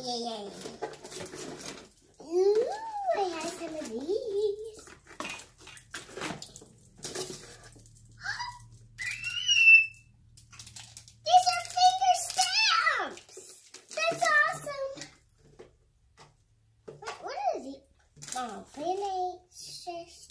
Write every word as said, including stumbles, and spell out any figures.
yeah, yeah. Ooh, I have some of these. These are finger stamps. That's awesome. What, what is it? Oh, Band-Aids.